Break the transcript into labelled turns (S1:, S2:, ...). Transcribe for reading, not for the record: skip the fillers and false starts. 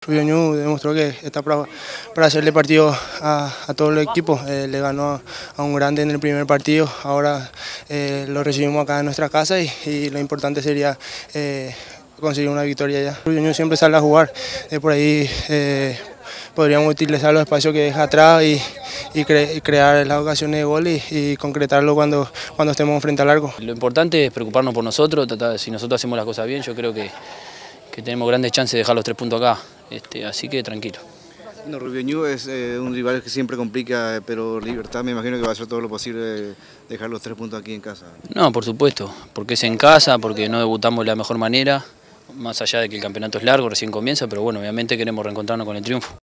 S1: Rubio Ñu demostró que está para hacerle partido a todo el equipo. Le ganó a un grande en el primer partido, ahora lo recibimos acá en nuestra casa y lo importante sería conseguir una victoria ya. Rubio Ñu siempre sale a jugar, por ahí podríamos utilizar los espacios que deja atrás y crear las ocasiones de gol y concretarlo cuando estemos frente al arco.
S2: Lo importante es preocuparnos por nosotros, si nosotros hacemos las cosas bien, yo creo que tenemos grandes chances de dejar los 3 puntos acá, así que tranquilo.
S3: No, Rubio Ñu es un rival que siempre complica, pero Libertad me imagino que va a hacer todo lo posible de dejar los 3 puntos aquí en casa.
S2: No, por supuesto, porque es en casa, porque no debutamos de la mejor manera, más allá de que el campeonato es largo, recién comienza, pero bueno, obviamente queremos reencontrarnos con el triunfo.